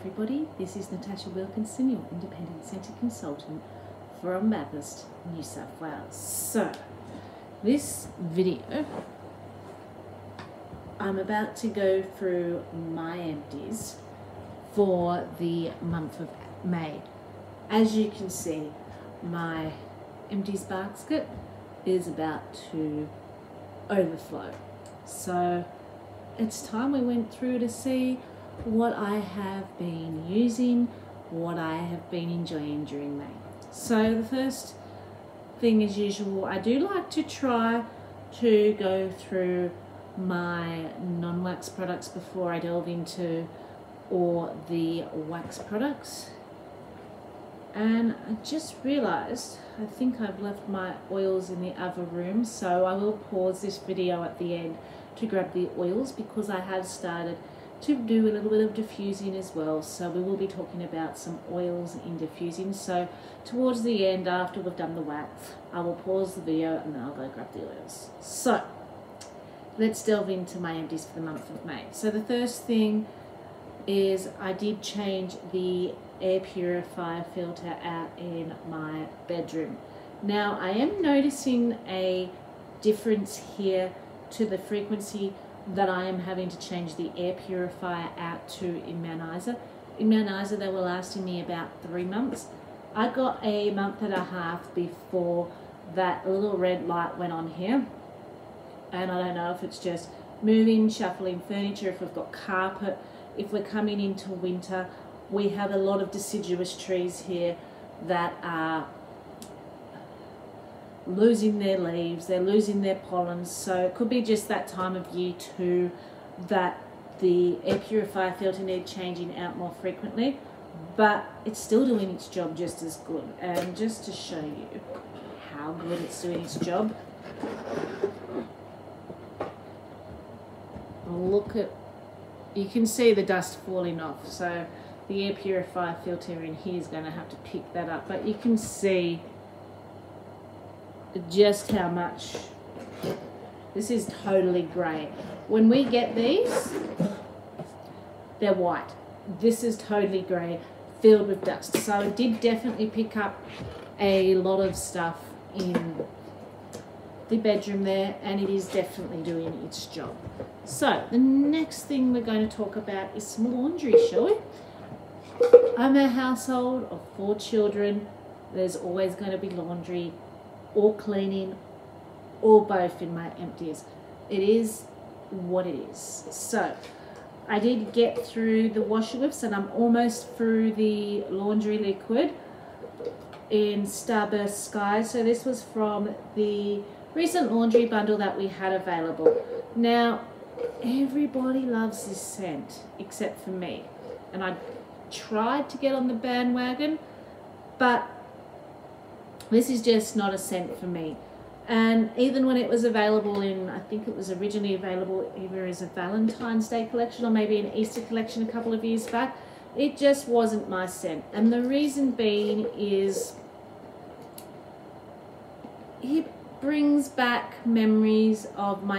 everybody, this is Natasha Wilkinson, your Independent Centre Consultant from Bathurst, New South Wales. So, this video, I'm about to go through my empties for the month of May. As you can see, my empties basket is about to overflow. So, it's time we went through to see what I have been using, what I have been enjoying during May. So the first thing, as usual, I do like to try to go through my non-wax products before I delve into all the wax products. And I just realized I think I've left my oils in the other room, so I will pause this video at the end to grab the oils because I have started to do a little bit of diffusing as well. So we will be talking about some oils in diffusing. So towards the end, after we've done the wax, I will pause the video and then I'll go grab the oils. So let's delve into my empties for the month of May. So the first thing is I did change the air purifier filter out in my bedroom. Now I am noticing a difference here to the frequency that I am having to change the air purifier out to in Mount Isa. In Mount Isa, they were lasting me about 3 months. I got a month and a half before that little red light went on here. And I don't know if it's just moving, shuffling furniture, if we've got carpet, if we're coming into winter. We have a lot of deciduous trees here that are losing their leaves, they're losing their pollen, so it could be just that time of year too that the air purifier filter needs changing out more frequently, but it's still doing its job just as good. And just to show you how good it's doing its job, look at, you can see the dust falling off, so the air purifier filter in here is going to have to pick that up, but you can see just how much this is totally grey. When we get these, they're white. This is totally grey, filled with dust. So it did definitely pick up a lot of stuff in the bedroom there, and it is definitely doing its job. So the next thing we're going to talk about is some laundry, shall we? I'm a household of 4 children. There's always going to be laundry or cleaning or both in my empties. It is what it is. So I did get through the washer whips and I'm almost through the laundry liquid in Starburst Sky. So this was from the recent laundry bundle that we had available. Now everybody loves this scent except for me, and I tried to get on the bandwagon, but this is just not a scent for me. And even when it was available in, I think it was originally available either as a Valentine's Day collection or maybe an Easter collection a couple of years back, it just wasn't my scent. And the reason being is it brings back memories of my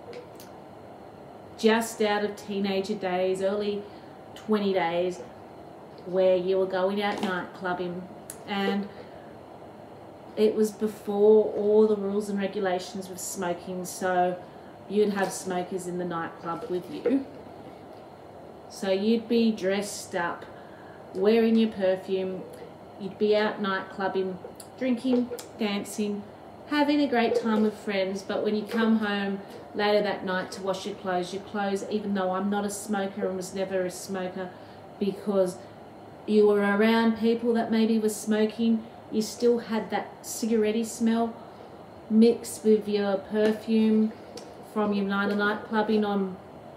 just out of teenager days, early 20 days, where you were going out night clubbing, and it was before all the rules and regulations with smoking, so you'd have smokers in the nightclub with you. So you'd be dressed up, wearing your perfume, you'd be out night clubbing, drinking, dancing, having a great time with friends, but when you come home later that night to wash your clothes, even though I'm not a smoker and was never a smoker, because you were around people that maybe were smoking, you still had that cigarette smell mixed with your perfume from your night clubbing on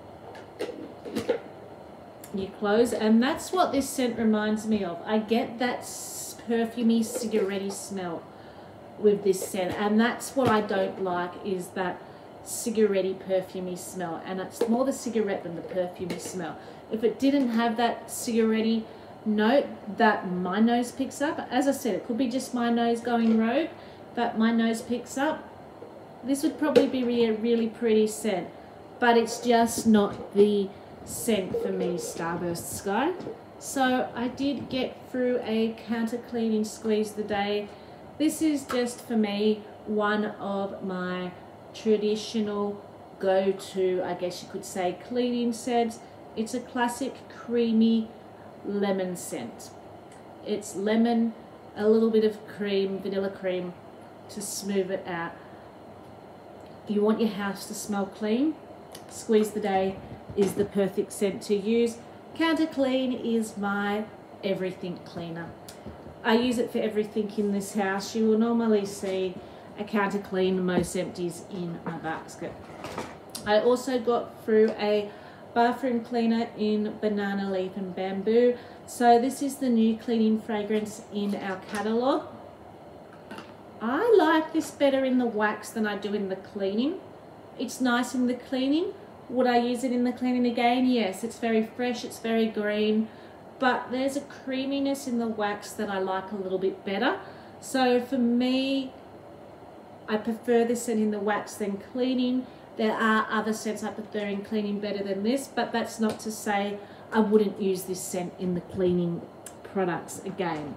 your clothes. And that's what this scent reminds me of. I get that perfumey cigarette smell with this scent, and that's what I don't like, is that cigarette perfumey smell. And it's more the cigarette than the perfumey smell. If it didn't have that cigarette note that my nose picks up, as I said, it could be just my nose going rogue, but my nose picks up, this would probably be a really pretty scent, but it's just not the scent for me, Starburst Sky. So I did get through a counter cleaning squeeze the day. This is just for me one of my traditional go-to, I guess you could say, cleaning scents. It's a classic creamy lemon scent. It's lemon, a little bit of cream, vanilla cream to smooth it out. If you want your house to smell clean, Squeeze the Day is the perfect scent to use. Counter Clean is my everything cleaner. I use it for everything in this house. You will normally see a Counter Clean most empties in my basket. I also got through a bathroom cleaner in Banana Leaf and Bamboo. So this is the new cleaning fragrance in our catalogue. I like this better in the wax than I do in the cleaning. It's nice in the cleaning. Would I use it in the cleaning again? Yes, it's very fresh, it's very green, but there's a creaminess in the wax that I like a little bit better. So for me, I prefer this scent in the wax than cleaning. There are other scents I prefer in cleaning better than this, but that's not to say I wouldn't use this scent in the cleaning products again.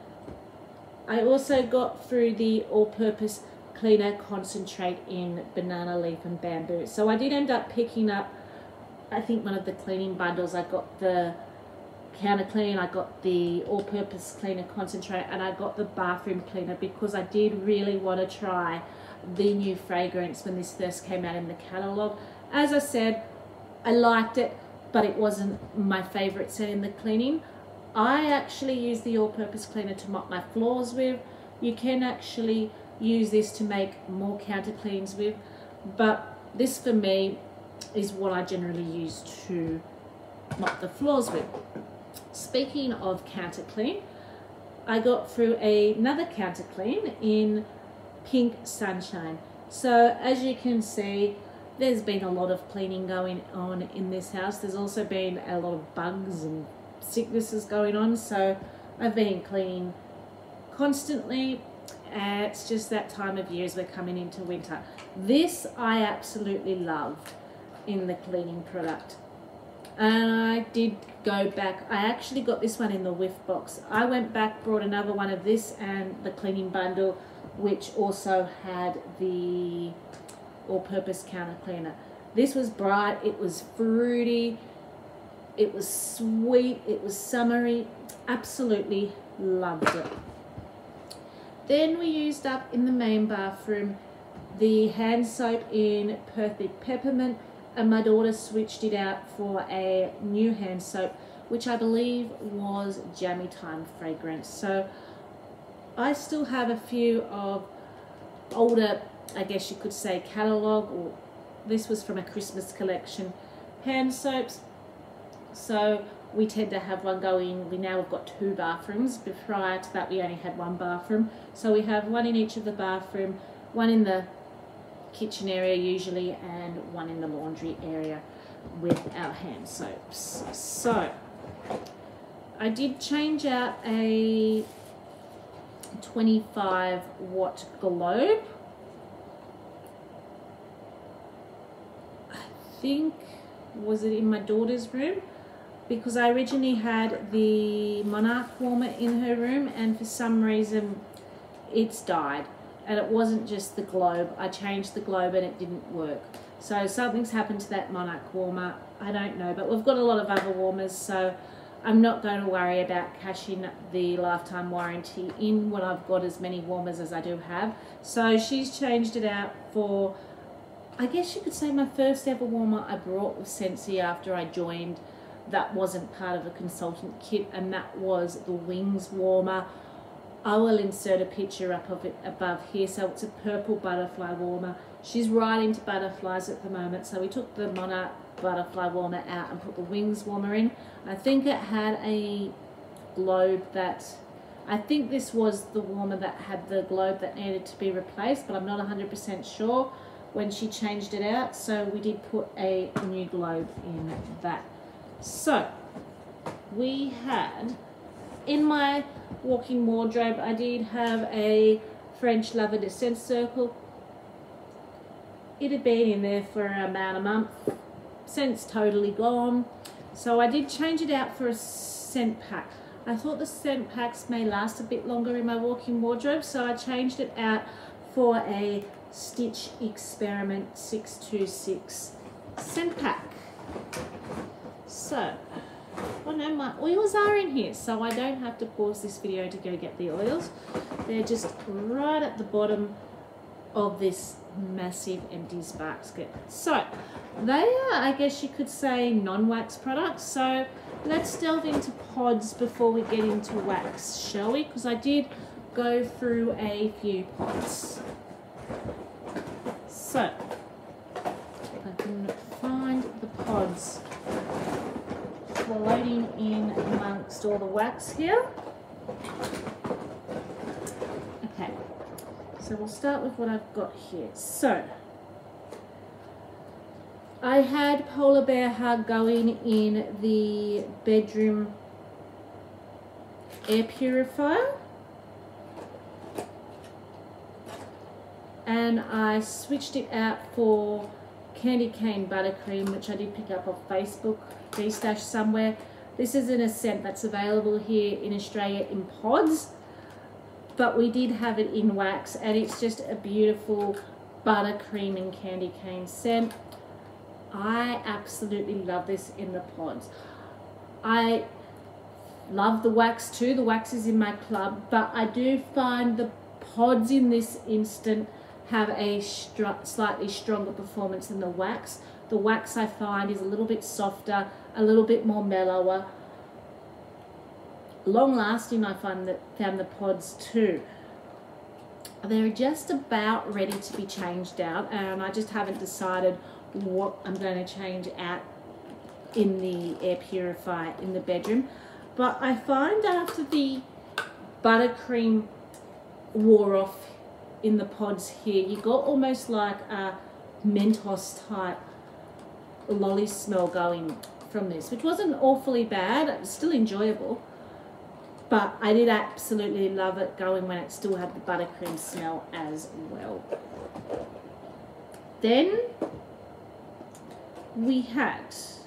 I also got through the all-purpose cleaner concentrate in Banana Leaf and Bamboo. So I did end up picking up, I think, one of the cleaning bundles. I got the counter clean, I got the all-purpose cleaner concentrate, and I got the bathroom cleaner because I did really want to try the new fragrance when this first came out in the catalogue. As I said, I liked it, but it wasn't my favourite scent in the cleaning. I actually use the all-purpose cleaner to mop my floors with. You can actually use this to make more counter cleans with, but this for me is what I generally use to mop the floors with. Speaking of counter clean, I got through another counter clean in Pink Sunshine. So as you can see, there's been a lot of cleaning going on in this house. There's also been a lot of bugs and sicknesses going on, so I've been cleaning constantly. It's just that time of year as we're coming into winter. This I absolutely loved in the cleaning product, and I did go back. I actually got this one in the whiff box. I went back, brought another one of this and the cleaning bundle, which also had the all-purpose counter cleaner. This was bright, it was fruity, it was sweet, it was summery. Absolutely loved it. Then we used up in the main bathroom the hand soap in Perfect Peppermint, and my daughter switched it out for a new hand soap, which I believe was Jammy Time fragrance. So I still have a few of older, I guess you could say, catalogue, or this was from a Christmas collection, hand soaps. So we tend to have one going. We now have got 2 bathrooms. Prior to that, we only had 1 bathroom. So we have 1 in each of the bathroom, 1 in the kitchen area usually, and 1 in the laundry area with our hand soaps. So I did change out a 25 watt globe. I think, was it in my daughter's room? Because I originally had the Monarch warmer in her room, and for some reason it's died. And it wasn't just the globe. I changed the globe and it didn't work. So something's happened to that Monarch warmer. I don't know, but we've got a lot of other warmers, so I'm not going to worry about cashing the lifetime warranty in when I've got as many warmers as I do have. So she's changed it out for, I guess you could say, my first ever warmer I brought with Scentsy after I joined. That wasn't part of a consultant kit, and that was the Wings warmer. I will insert a picture up of it above here. So it's a purple butterfly warmer. She's right into butterflies at the moment, so we took the Monarch butterfly warmer out and put the Wings warmer in. I think it had a globe that, I think this was the warmer that had the globe that needed to be replaced, but I'm not 100% sure when she changed it out. So we did put a new globe in that. So we had, in my walk-in wardrobe, I did have a French Lavender Scent Circle. It had been in there for about a month. Scent's totally gone. So I did change it out for a scent pack. I thought the scent packs may last a bit longer in my walk-in wardrobe, so I changed it out for a Stitch Experiment 626 scent pack. So, oh no, my oils are in here, so I don't have to pause this video to go get the oils. They're just right at the bottom of this massive empties basket. So, they are, I guess you could say, non-wax products. So, let's delve into pods before we get into wax, shall we? Because I did go through a few pods. So, if I can find the pods floating in amongst all the wax here. Okay, so we'll start with what I've got here. So, I had Polar Bear Hug going in the bedroom air purifier. And I switched it out for Candy Cane Buttercream, which I did pick up off Facebook, D-Stash somewhere. This isn't a scent that's available here in Australia in pods, but we did have it in wax, and it's just a beautiful buttercream and candy cane scent. I absolutely love this in the pods. I love the wax too. The wax is in my club, but I do find the pods in this instant have a slightly stronger performance than the wax. The wax I find is a little bit softer, a little bit more mellower. Long lasting, I found the pods too. They're just about ready to be changed out, and I just haven't decided what I'm going to change out in the air purifier in the bedroom. But I find after the buttercream wore off in the pods here, you got almost like a Mentos type lolly smell going from this, which wasn't awfully bad. It was still enjoyable, but I did absolutely love it going when it still had the buttercream smell as well. Then we had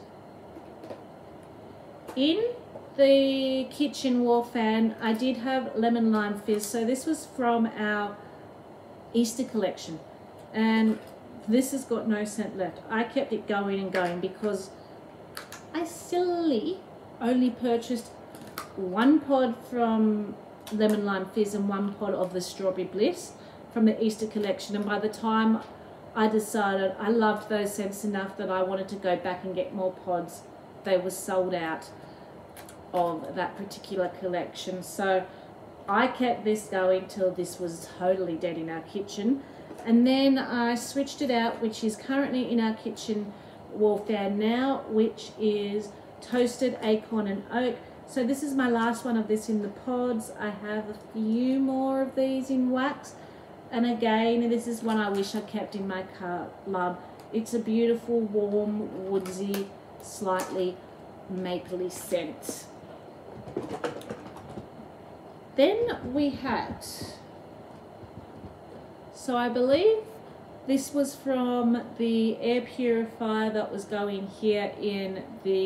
in the kitchen wall fan, I did have Lemon Lime Fizz. So this was from our Easter collection, and this has got no scent left. I kept it going and going because I silly only purchased one pod from Lemon Lime Fizz and one pod of the Strawberry Bliss from the Easter collection, and by the time I decided I loved those scents enough that I wanted to go back and get more pods, they were sold out of that particular collection. So I kept this going till this was totally dead in our kitchen, and then I switched it out, which is currently in our kitchen wall fan now, which is Toasted Acorn and Oak. So this is my last one of this in the pods. I have a few more of these in wax, and again, this is one I wish I kept in my club. It's a beautiful, warm, woodsy, slightly mapley scent. Then we had, so I believe this was from the air purifier that was going here in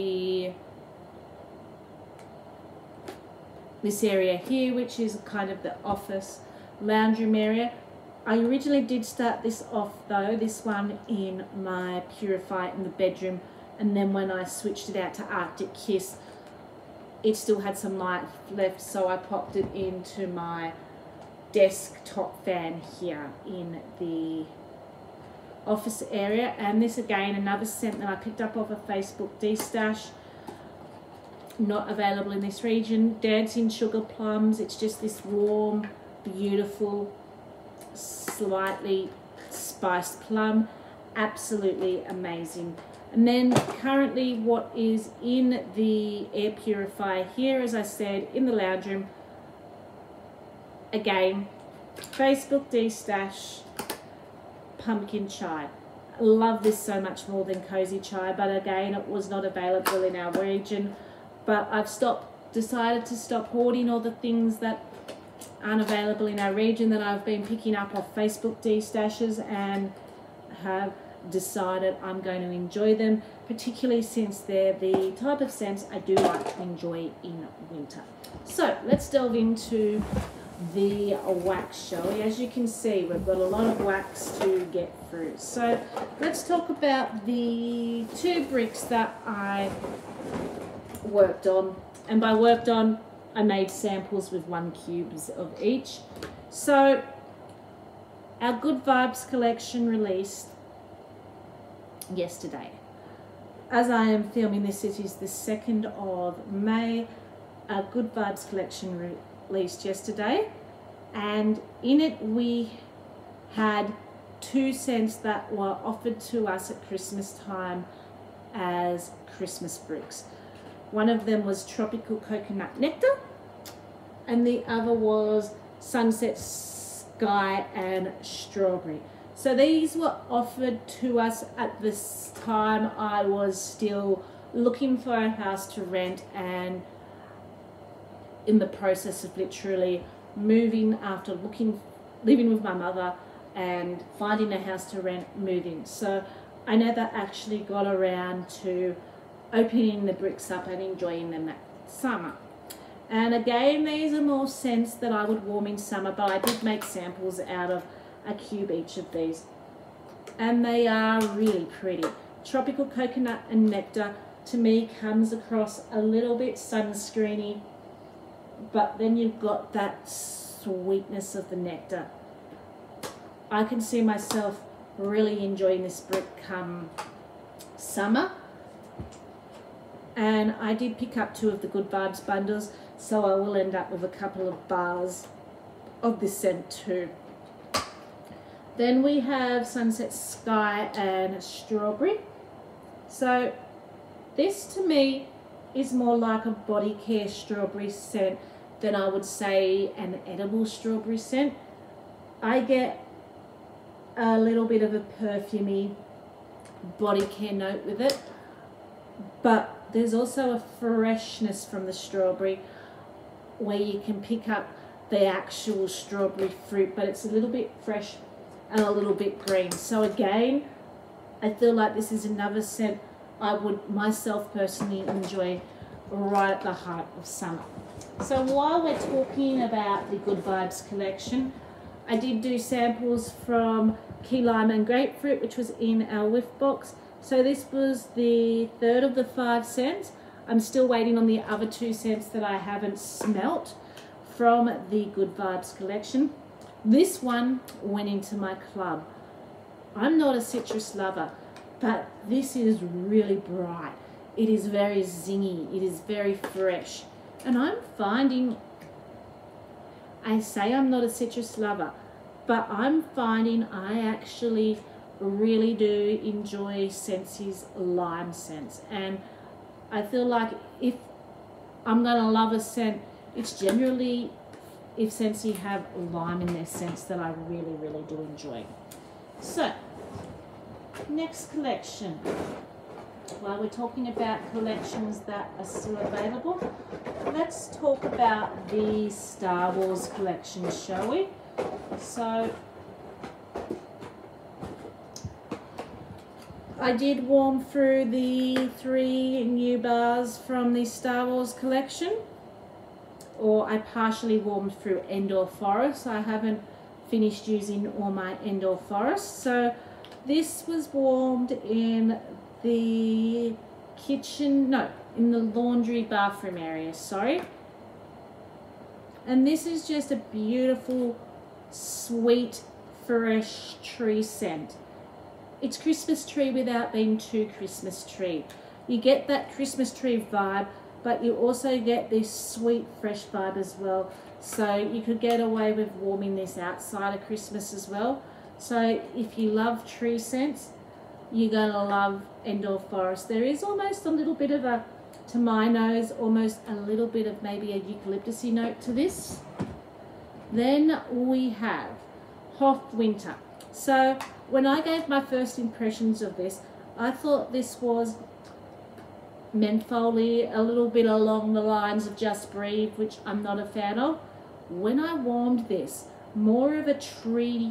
this area here, which is kind of the office lounge room area. I originally did start this off though, this one in my purifier in the bedroom, and then when I switched it out to Arctic Kiss, it still had some light left, so I popped it into my desktop fan here in the office area. And this again, another scent that I picked up off of Facebook, D-Stash, not available in this region, Dancing Sugar Plums. It's just this warm, beautiful, slightly spiced plum. Absolutely amazing. And then currently what is in the air purifier here, as I said, in the lounge room, again, Facebook D-Stash Pumpkin Chai. I love this so much more than Cozy Chai, but again, it was not available in our region. But I've decided to stop hoarding all the things that aren't available in our region that I've been picking up off Facebook D-Stashes, and have decided I'm going to enjoy them, particularly since they're the type of scents I do like to enjoy in winter. So let's delve into the wax, shall we? As you can see, we've got a lot of wax to get through. So let's talk about the 2 bricks that I worked on. And by worked on, I made samples with 1 cubes of each. So our Good Vibes collection released yesterday. As I am filming this, it is the 2nd of May. Our Good Vibes collection released yesterday, and in it we had 2 scents that were offered to us at Christmas time as Christmas bricks. One of them was Tropical Coconut Nectar, and the other was Sunset Sky and Strawberry. So these were offered to us at this time. I was still looking for a house to rent and in the process of literally moving after living with my mother and finding a house to rent, moving. So I never actually got around to opening the bricks up and enjoying them that summer. And again, these are more scents that I would warm in summer, but I did make samples out of a cube each of these. And they are really pretty. Tropical Coconut and Nectar to me comes across a little bit sunscreeny, but then you've got that sweetness of the nectar. I can see myself really enjoying this brick come summer. And I did pick up 2 of the Good Vibes bundles, so I will end up with a couple of bars of this scent too. Then we have Sunset Sky and Strawberry. So this to me is more like a body care strawberry scent than I would say an edible strawberry scent. I get a little bit of a perfumey body care note with it, but there's also a freshness from the strawberry where you can pick up the actual strawberry fruit, but it's a little bit fresh and a little bit green. So again, I feel like this is another scent I would myself personally enjoy right at the heart of summer. So while we're talking about the Good Vibes collection, I did do samples from Key Lime and Grapefruit, which was in our whiff box. So this was the 3rd of the 5 scents. I'm still waiting on the other 2 scents that I haven't smelt from the Good Vibes collection. This one went into my club. I'm not a citrus lover, but this is really bright. It is very zingy. It is very fresh. And I'm finding, I say I'm not a citrus lover, but I'm finding I actually really do enjoy Scentsi's lime scents. And I feel like if I'm going to love a scent, it's generally if Scentsy have lime in their scents that I really, really do enjoy. So, next collection. While we're talking about collections that are still available, let's talk about the Star Wars collection, shall we? So, I did warm through the 3 new bars from the Star Wars collection, or I partially warmed through Endor Forest. I haven't finished using all my Endor Forest. So this was warmed in the kitchen, no, in the laundry bathroom area, sorry. And this is just a beautiful, sweet, fresh tree scent. It's Christmas tree without being too Christmas tree. You get that Christmas tree vibe, but you also get this sweet, fresh vibe as well. So you could get away with warming this outside of Christmas as well. So if you love tree scents, you're going to love Endor Forest. There is almost a little bit of a, to my nose, almost a little bit of maybe a eucalyptusy note to this. Then we have Hoth Winter. So when I gave my first impressions of this, I thought this was mentholy, a little bit along the lines of Just Breathe, which I'm not a fan of. When I warmed this, more of a tree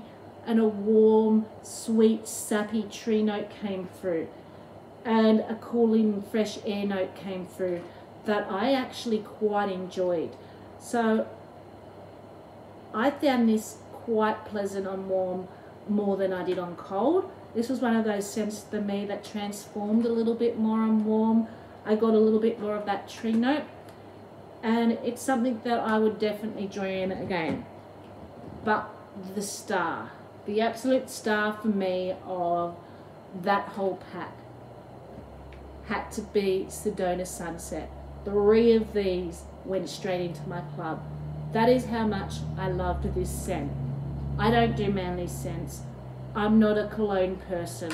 and a warm, sweet, sappy tree note came through, and a cooling, fresh air note came through that I actually quite enjoyed. So I found this quite pleasant on warm more than I did on cold. This was one of those scents for me that transformed a little bit more on warm. I got a little bit more of that tree note, and it's something that I would definitely join again. But the star, the absolute star for me of that whole pack had to be Sedona Sunset. 3 of these went straight into my club. That is how much I loved this scent. I don't do manly scents. I'm not a cologne person.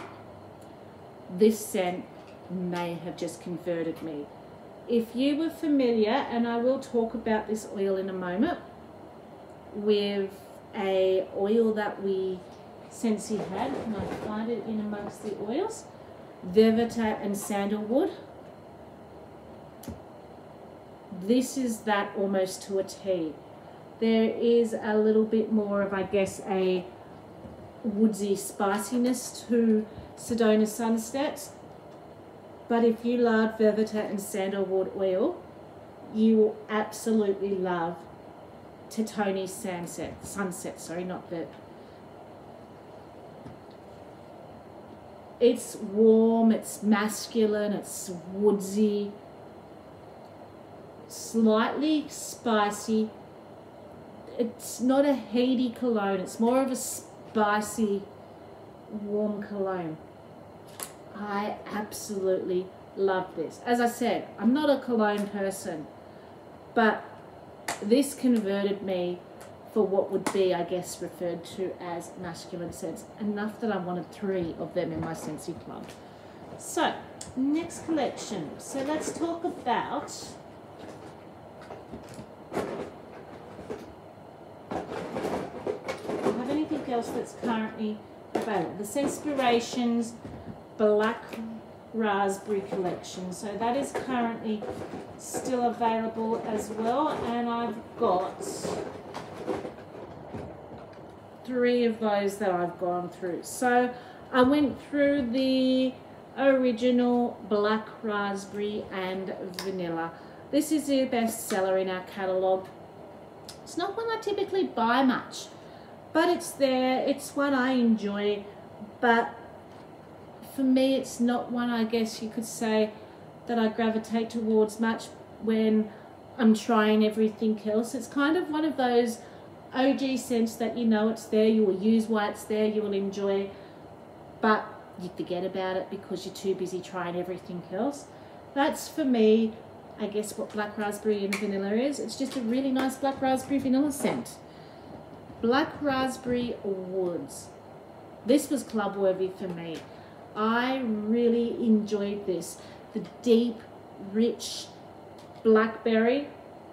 This scent may have just converted me. If you were familiar, and I will talk about this oil in a moment, with a oil that Scentsy had, and I find it in amongst the oils, Velvet and Sandalwood. This is that almost to a T. There is a little bit more of, I guess, a woodsy spiciness to Sedona Sunsets. But if you love Velvet and Sandalwood oil, you will absolutely love Tatoni Sunset. Sorry, not that. It's warm, it's masculine, it's woodsy, slightly spicy. It's not a heady cologne, it's more of a spicy, warm cologne. I absolutely love this. As I said, I'm not a cologne person, but this converted me for what would be, I guess, referred to as masculine scents. Enough that I wanted 3 of them in my Scentsy club. So, next collection. So let's talk about else that's currently available. The Scentspirations Black Raspberry collection. So that is currently still available as well, and I've got 3 of those that I've gone through. So I went through the original Black Raspberry and Vanilla. This is the best seller in our catalogue. It's not one I typically buy much, but it's there. It's one I enjoy, but for me it's not one, I guess you could say, that I gravitate towards much when I'm trying everything else. It's kind of one of those OG scents that you know it's there, you will use why it's there, you will enjoy, but you forget about it because you're too busy trying everything else. That's for me, I guess, what Black Raspberry and Vanilla is. It's just a really nice Black Raspberry Vanilla scent. Black Raspberry Woods. This was club worthy for me. I really enjoyed this. The deep, rich blackberry.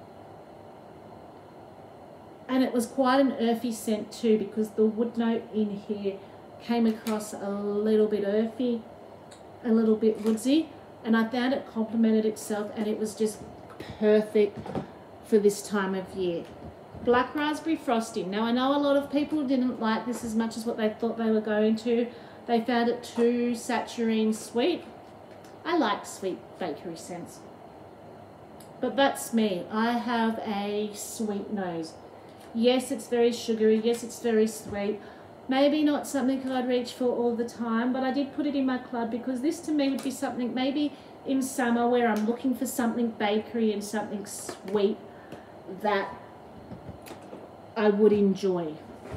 And it was quite an earthy scent too, because the wood note in here came across a little bit earthy, a little bit woodsy, and I found it complemented itself, and it was just perfect for this time of year. Black Raspberry Frosting. Now I know a lot of people didn't like this as much as what they thought they were going to. They found it too saccharine sweet. I like sweet bakery scents, but that's me. I have a sweet nose. Yes, it's very sugary. Yes, it's very sweet. Maybe not something I'd reach for all the time, but I did put it in my club because this to me would be something maybe in summer where I'm looking for something bakery and something sweet that I would enjoy.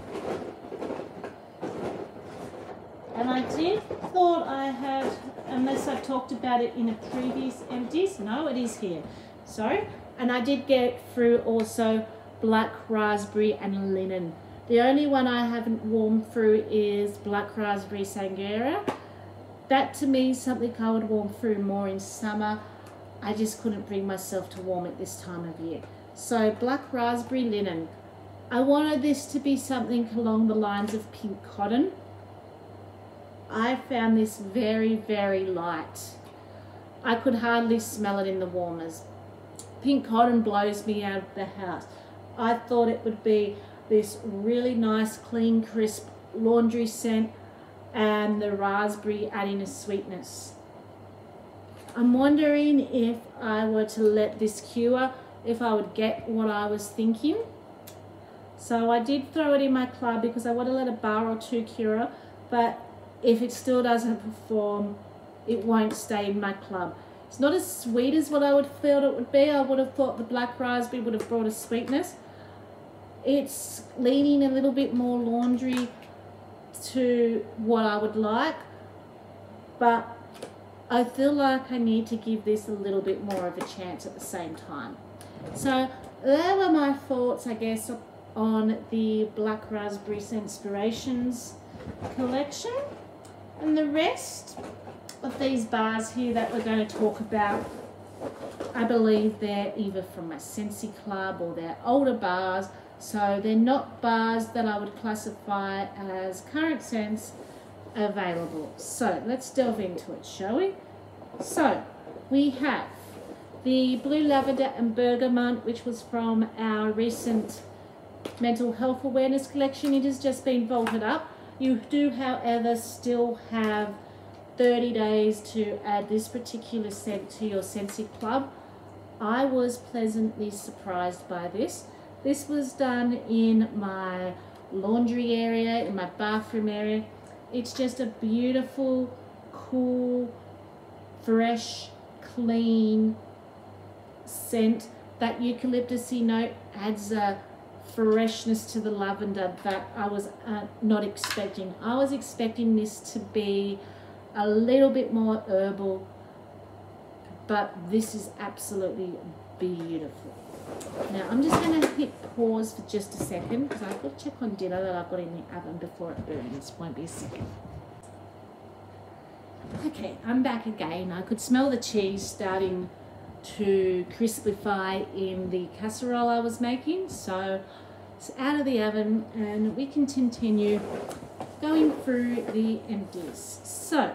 And I did thought I had, unless I've talked about it in a previous empties, no, it is here. Sorry. And I did get through also Black Raspberry and Linen. The only one I haven't warmed through is Black Raspberry Sangria. That to me is something I would warm through more in summer. I just couldn't bring myself to warm it this time of year. So Black Raspberry Linen. I wanted this to be something along the lines of Pink Cotton. I found this very, very light. I could hardly smell it in the warmers. Pink Cotton blows me out of the house. I thought it would be this really nice, clean, crisp laundry scent, and the raspberry adding a sweetness. I'm wondering if I were to let this cure, if I would get what I was thinking. So I did throw it in my club because I want to let a bar or two cure, but if it still doesn't perform, it won't stay in my club. It's not as sweet as what I would feel it would be. I would have thought the black raspberry would have brought a sweetness. It's leaning a little bit more laundry to what I would like, but I feel like I need to give this a little bit more of a chance at the same time. So there were my thoughts, I guess, on the Black Raspberry Scentspirations collection. And the rest of these bars here that we're going to talk about, I believe they're either from my Scentsy Club or they're older bars. So they're not bars that I would classify as current scents available. So let's delve into it, shall we? So we have the Blue Lavender and Bergamot, which was from our recent mental health awareness collection. It has just been vaulted up. You do, however, still have 30 days to add this particular scent to your Scentsy Club. I was pleasantly surprised by this. This was done in my laundry area, in my bathroom area. It's just a beautiful, cool, fresh, clean scent. That eucalyptusy note adds a freshness to the lavender that I was not expecting. I was expecting this to be a little bit more herbal, but this is absolutely beautiful. Now I'm just going to hit pause for just a second because I've got to check on dinner that I've got in the oven before it burns. Won't be a second. Okay, I'm back again. I could smell the cheese starting to crispify in the casserole I was making, so it's out of the oven and we can continue going through the empties. So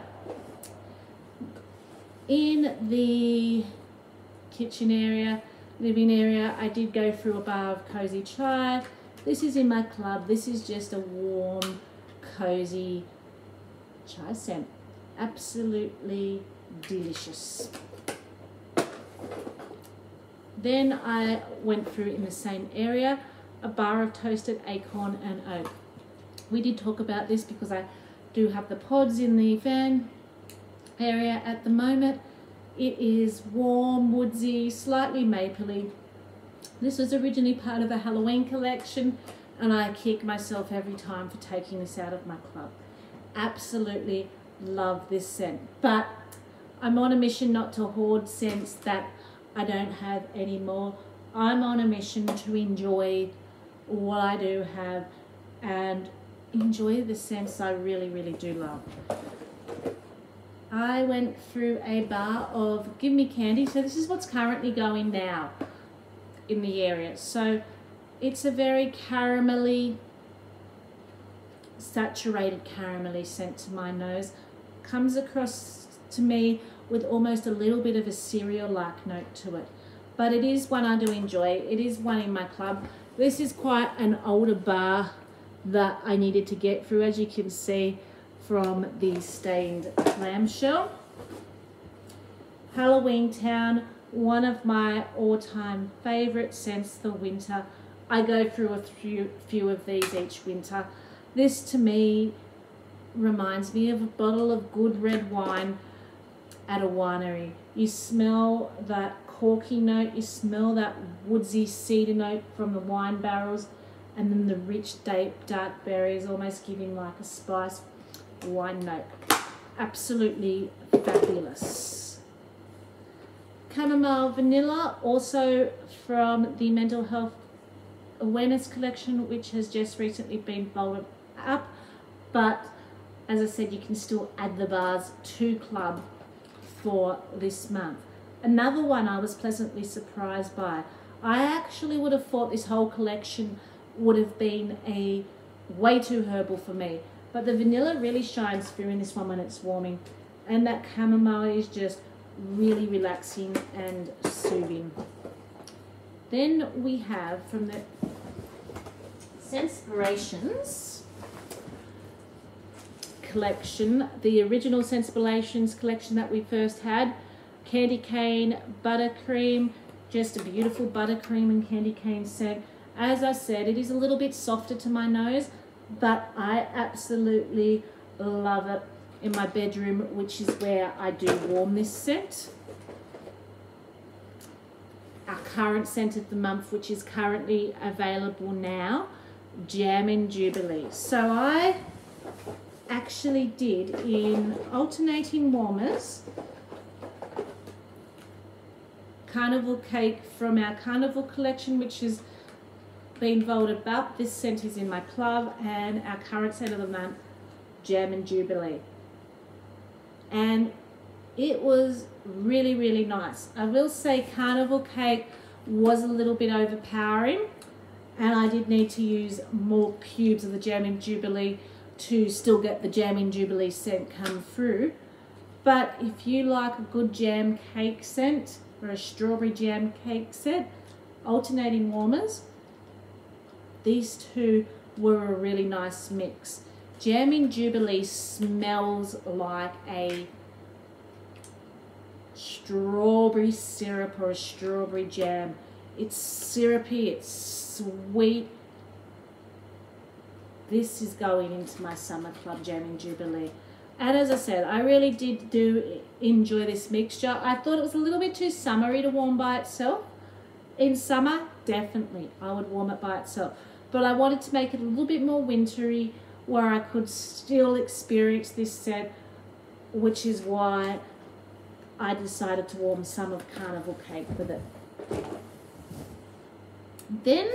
in the kitchen area, living area, I did go through a bar of Cozy Chai. This is in my club. This is just a warm, cozy chai scent. Absolutely delicious. Then I went through in the same area a bar of toasted acorn and oak. We did talk about this because I do have the pods in the fan area at the moment. It is warm, woodsy, slightly mapley. This was originally part of a Halloween collection and I kick myself every time for taking this out of my club. Absolutely love this scent, but I'm on a mission not to hoard scents that I don't have anymore. I'm on a mission to enjoy what I do have and enjoy the scents I really, really do love. I went through a bar of Give Me Candy. So this is what's currently going now in the area. So it's a very caramelly, saturated caramelly scent to my nose. Comes across to me with almost a little bit of a cereal-like note to it. But it is one I do enjoy. It is one in my club. This is quite an older bar that I needed to get through, as you can see from the stained clamshell. Halloween Town, one of my all-time favorite scents for winter. I go through a few of these each winter. This to me reminds me of a bottle of good red wine at a winery. You smell that corky note, you smell that woodsy cedar note from the wine barrels, and then the rich dark berries almost giving like a spice wine note. Absolutely fabulous. Chamomile Vanilla, also from the Mental Health Awareness collection, which has just recently been folded up, but as I said, you can still add the bars to club for this month. Another one I was pleasantly surprised by. I actually would have thought this whole collection would have been way too herbal for me, but the vanilla really shines through in this one when it's warming, and that chamomile is just really relaxing and soothing. Then we have from the Scentspirations collection, the original Sensibilations collection that we first had. Candy cane, buttercream, just a beautiful buttercream and candy cane scent. As I said, it is a little bit softer to my nose, but I absolutely love it in my bedroom, which is where I do warm this scent. Our current scent of the month, which is currently available now, Jam and Jubilee. So I actually did, in alternating warmers, Carnival Cake from our Carnival collection, which has been voted up. This scent is in my club, and our current scent of the month, Jam and Jubilee. And it was really, really nice. I will say Carnival Cake was a little bit overpowering, and I did need to use more cubes of the Jam and Jubilee to still get the Jam and Jubilee scent come through. But if you like a good jam cake scent or a strawberry jam cake scent, alternating warmers, these two were a really nice mix. Jam and Jubilee smells like a strawberry syrup or a strawberry jam. It's syrupy, it's sweet. This is going into my summer club, Jam and Jubilee. And as I said, I really did enjoy this mixture. I thought it was a little bit too summery to warm by itself. In summer, definitely, I would warm it by itself. But I wanted to make it a little bit more wintry, where I could still experience this scent, which is why I decided to warm some of Carnival Cake with it. Then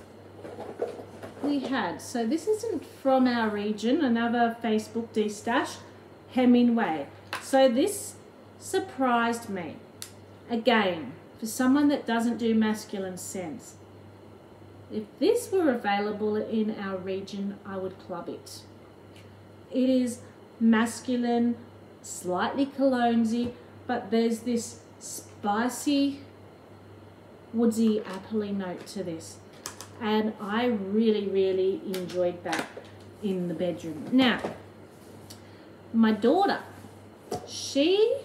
we had, so this isn't from our region, another Facebook de-stash, Hemingway. So this surprised me. Again, for someone that doesn't do masculine scents, if this were available in our region, I would club it. It is masculine, slightly cologne-y, but there's this spicy, woodsy, appley note to this. And I really, really enjoyed that in the bedroom. Now, my daughter, she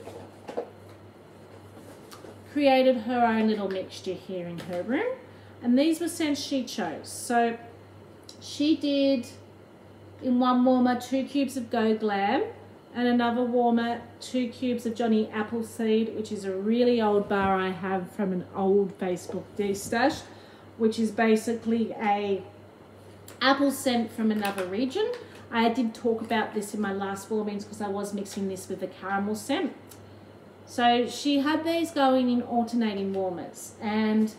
created her own little mixture here in her room. And these were scents she chose. So she did, in one warmer, 2 cubes of Go Glam, and another warmer, 2 cubes of Johnny Appleseed, which is a really old bar I have from an old Facebook de-stash, which is basically a apple scent from another region. I did talk about this in my last warmings because I was mixing this with the caramel scent. So she had these going in alternating warmers, and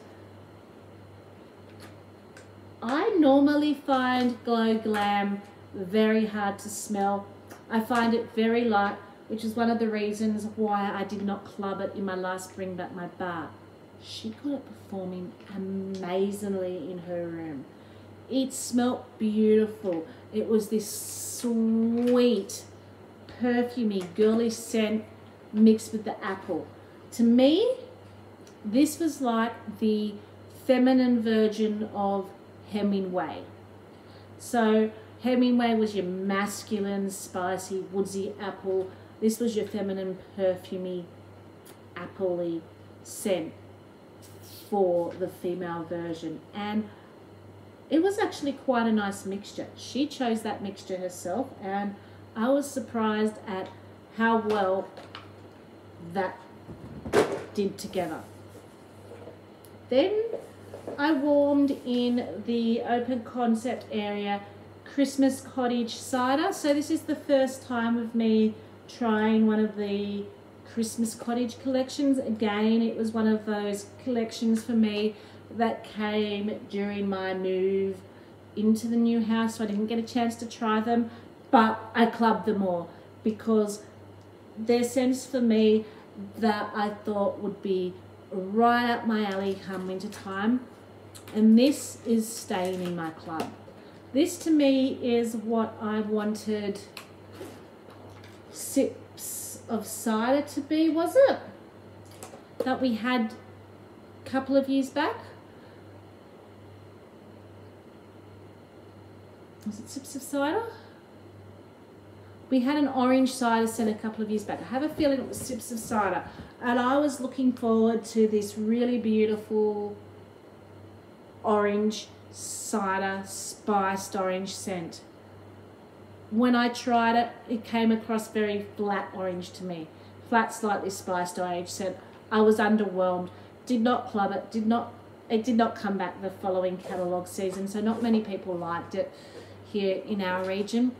I normally find Go Glam very hard to smell. I find it very light, which is one of the reasons why I did not club it in my last Bring Back My Bar. She got it performing amazingly in her room. It smelled beautiful. It was this sweet, perfumey, girly scent mixed with the apple. To me, this was like the feminine version of Hemingway. So Hemingway was your masculine, spicy, woodsy apple. This was your feminine, perfumey, appley scent for the female version. And it was actually quite a nice mixture. She chose that mixture herself, and I was surprised at how well that did together. Then I warmed in the open concept area Christmas Cottage cider. So this is the first time of me trying one of the Christmas Cottage collections. Again, it was one of those collections for me that came during my move into the new house, so I didn't get a chance to try them, but I clubbed them all because they're scents for me that I thought would be right up my alley come winter time, and this is staying in my club. This to me is what I wanted Sips of Cider to be, was it? That we had a couple of years back. Was it Sips of Cider? We had an orange cider scent a couple of years back. I have a feeling it was Sips of Cider. And I was looking forward to this really beautiful orange cider, spiced orange scent. When I tried it, it came across very flat orange to me. Flat, slightly spiced orange scent. I was underwhelmed. Did not club it. It did not come back the following catalogue season, so not many people liked it here in our region.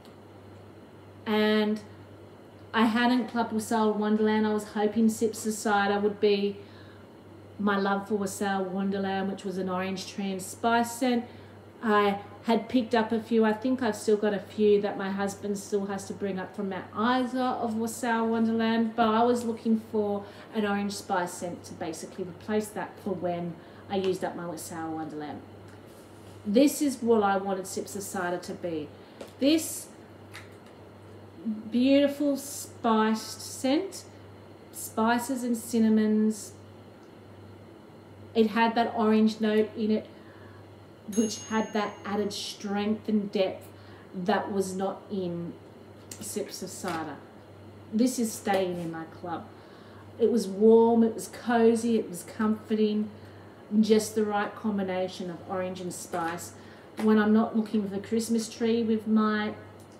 And I hadn't clubbed Wassail Wonderland. I was hoping Sips of Cider would be my love for Wassail Wonderland, which was an orange tree and spice scent. I had picked up a few. I think I've still got a few that my husband still has to bring up from Mount Isa of Wassail Wonderland, but I was looking for an orange spice scent to basically replace that for when I used up my Wassail Wonderland. This is what I wanted Sips of Cider to be. This beautiful spiced scent, spices and cinnamons. It had that orange note in it, which had that added strength and depth that was not in Sips of Cider. This is staying in my club. It was warm, it was cozy, it was comforting, just the right combination of orange and spice. When I'm not looking for the Christmas tree with my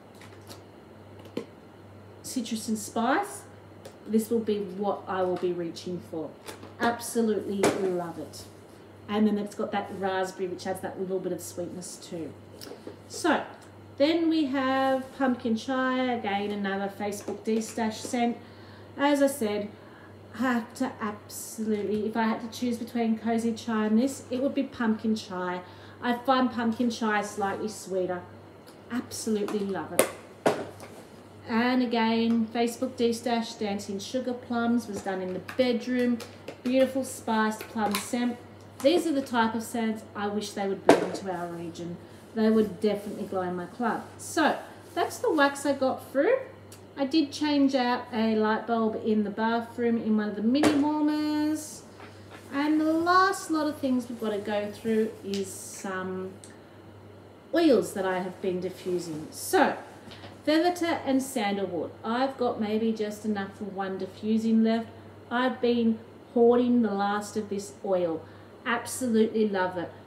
citrus and spice, this will be what I will be reaching for. Absolutely love it. And then it's got that raspberry, which adds that little bit of sweetness too. So then we have pumpkin chai, again another Facebook D-Stash scent. As I said, I have to absolutely, if I had to choose between cozy chai and this, it would be pumpkin chai. I find pumpkin chai slightly sweeter. Absolutely love it. And again, Facebook D-Stash Dancing Sugar Plums was done in the bedroom. Beautiful spiced plum scent. These are the type of scents I wish they would bring into our region. They would definitely go in my club. So that's the wax I got through. I did change out a light bulb in the bathroom in one of the mini warmers. And the last lot of things we've got to go through is some oils that I have been diffusing. So Vevita and Sandalwood. I've got maybe just enough for one diffusing left. I've been hoarding the last of this oil. Absolutely love it.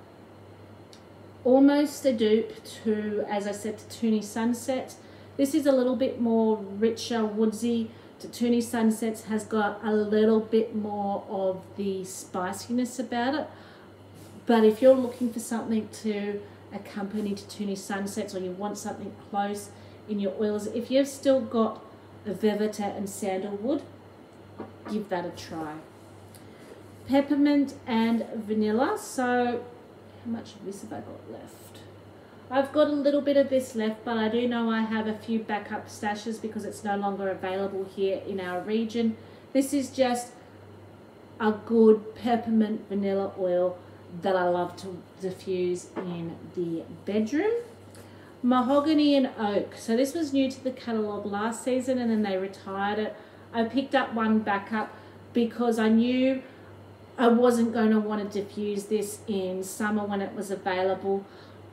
Almost a dupe to, as I said, to Toonie Sunset. This is a little bit more richer, woodsy. To Toonie Sunsets has got a little bit more of the spiciness about it. But if you're looking for something to accompany to Toonie Sunsets, or you want something close in your oils, if you've still got a Vevita and Sandalwood, give that a try. Peppermint and vanilla. So how much of this have I got left? I've got a little bit of this left, but I do know I have a few backup stashes because it's no longer available here in our region. This is just a good peppermint vanilla oil that I love to diffuse in the bedroom. Mahogany and oak. So this was new to the catalogue last season and then they retired it. I picked up one backup because I knew I wasn't going to want to diffuse this in summer when it was available.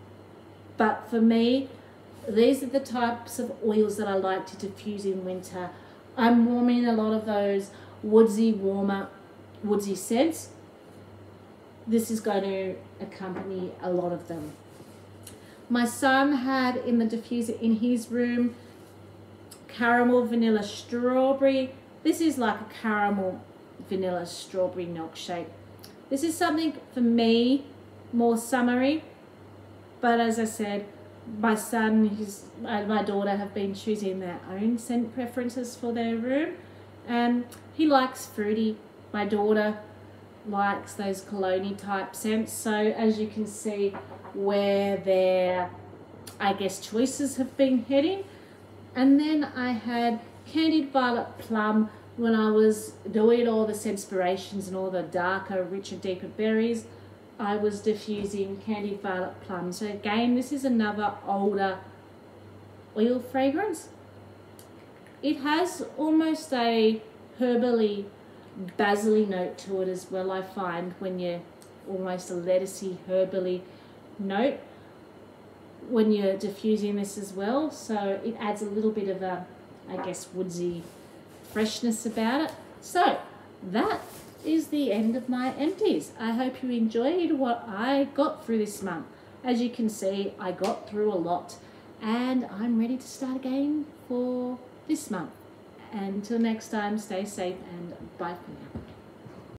But for me, these are the types of oils that I like to diffuse in winter. I'm warming a lot of those woodsy, warmer, woodsy scents. This is going to accompany a lot of them. My son had in the diffuser in his room caramel vanilla strawberry. This is like a caramel vanilla strawberry milkshake. This is something for me more summery, but as I said, my son and my daughter have been choosing their own scent preferences for their room, and he likes fruity. My daughter likes those cologne type scents, so as you can see where their, I guess, choices have been heading. And then I had Candied Violet Plum when I was doing all the Scentspirations and all the darker, richer, deeper berries. I was diffusing Candied Violet Plum. So again, this is another older oil fragrance. It has almost a herbally, basil-y note to it as well, I find, when you're almost a lettucey, herbally note. when you're diffusing this as well, so it adds a little bit of a, I guess, woodsy freshness about it. So that is the end of my empties. I hope you enjoyed what I got through this month. As you can see, I got through a lot, and I'm ready to start again for this month. Until next time, stay safe and bye for now.